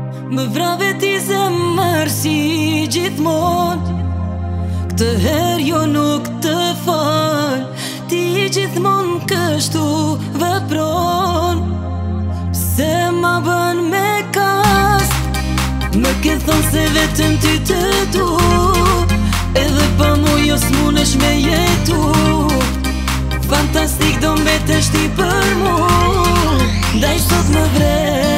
Më vrave ti zemër si gjithmon, këtë her jo nuk të fal. Ti gjithmon kështu vepron, pse ma bën me kast. Më ke thonë se vetëm ty të du, edhe pa mu jo s'munesh me jetu. Fantastik do mbetesh ti për mu, ndaj sot më vre